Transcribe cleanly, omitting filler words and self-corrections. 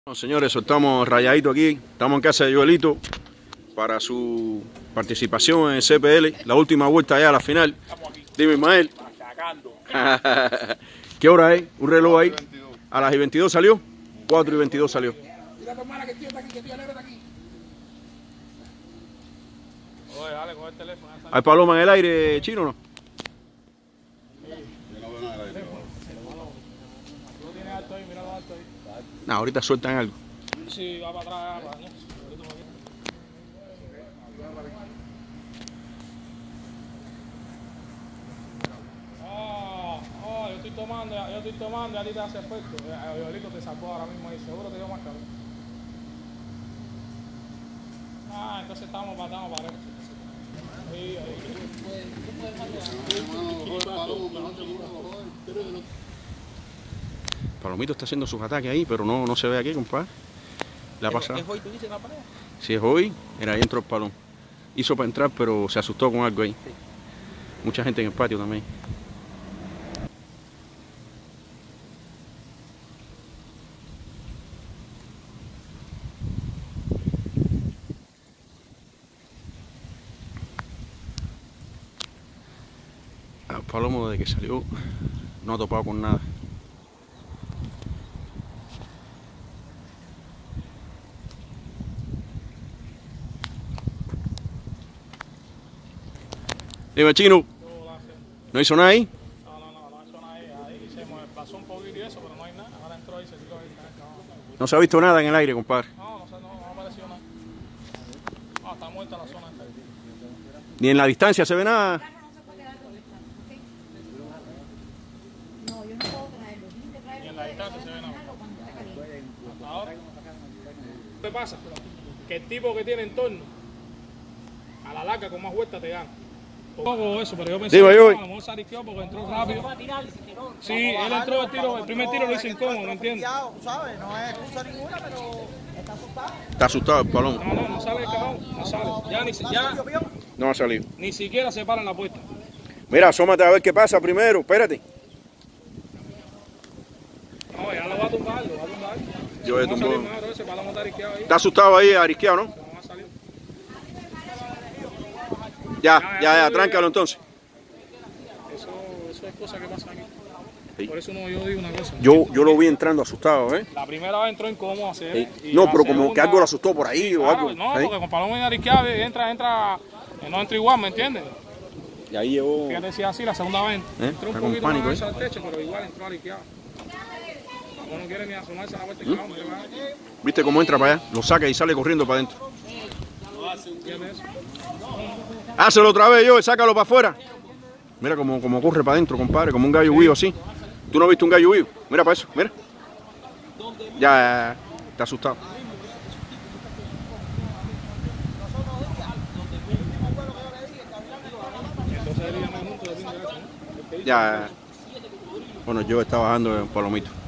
Bueno, señores, soltamos Rayadito aquí. Estamos en casa de Joelito para su participación en el CPL, la última vuelta ya a la final. Dime, Ismael. ¿Qué hora es? Un reloj ahí. A las 22 salió. 4:22 salió. Mira tu hermana que el tío está aquí, que el tío Alegre está aquí. Oye, dale, coge el teléfono. ¿Hay paloma en el aire, Chino, o no? Tú tienes alto ahí, mira lo alto ahí. No, ahorita sueltan algo. Sí, va para atrás, ¿no? Yo estoy tomando y a ti te hace efecto. Joelito te sacó ahora mismo ahí, seguro te dio más calor. Entonces estamos parejos. Sí, Palomito está haciendo sus ataques ahí, pero no se ve aquí, compadre. Le ha pasado. ¿Es hoy, tú dices, la pareja? Si es hoy, era ahí entró el palón. Hizo para entrar, pero se asustó con algo ahí. Sí. Mucha gente en el patio también. El palomo desde que salió no ha topado con nada. Dime, Chino. ¿No hizo nada ahí? No hizo nada ahí. Se pasó un poquito y eso, pero no hay nada. Ahora entró ahí, se tiró ahí. No se ha visto nada en el aire, compadre. No apareció nada. No, está muerta la zona esta. Ni en la distancia se ve nada. Ni en la distancia se ve nada. Hasta ahora. ¿Qué pasa? Que el tipo que tiene en torno, a la larga con más vueltas te gana. Un poco eso, pero yo pensé que a lo mejor se arrisqueó porque entró rápido. Sí, él entró el primer tiro lo hizo incómodo, ¿me entiendes? ¿Sabes? No es excusa ninguna, pero está asustado. Está asustado el palomo. No sale el cajón, no sale. Ya No ha salido. ni siquiera se para en la puerta. Mira, asómate a ver qué pasa primero. Espérate. No, ya lo va a tumbar, Yo he tumbado. Ese palomo está arrisqueado ahí. Está asustado ahí, arisqueado, ¿no? No va a salir. Ya, tráncalo entonces. Eso es cosa que pasa aquí. Sí. Por eso yo digo una cosa. Yo lo vi entrando asustado, ¿eh? La primera vez entró incómodo a hacer. Sí. No, pero como que algo lo asustó por ahí o algo. No, ¿sí? porque con palomo en arrisqueado no entra igual, ¿me entiendes? Y ahí llegó. Fíjate si así la segunda vez. Entró un Está con poquito pánico, más al techo, pero igual entró arrisqueado. No quiere ni asomarse a la vuelta. ¿Viste cómo entra para allá? Lo saca y sale corriendo para adentro. Hácelo otra vez, yo, sácalo para afuera. Mira cómo corre para adentro, compadre, como un gallo vivo así. ¿Tú no has visto un gallo vivo? Mira para eso, mira. Ya está asustado. Ya. Bueno, yo estaba bajando en Palomito.